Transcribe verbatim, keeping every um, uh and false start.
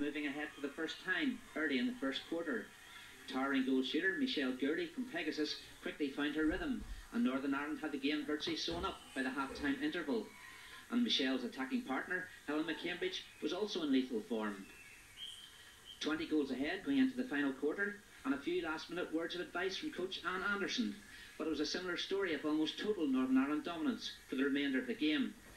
moving ahead for the first time early in the first quarter. Towering goal shooter Michelle Gurley from Pegasus quickly found her rhythm, and Northern Ireland had the game virtually sewn up by the half-time interval. And Michelle's attacking partner, Helen McCambridge, was also in lethal form. twenty goals ahead going into the final quarter, and a few last-minute words of advice from coach Anne Anderson. But it was a similar story of almost total Northern Ireland dominance for the remainder of the game.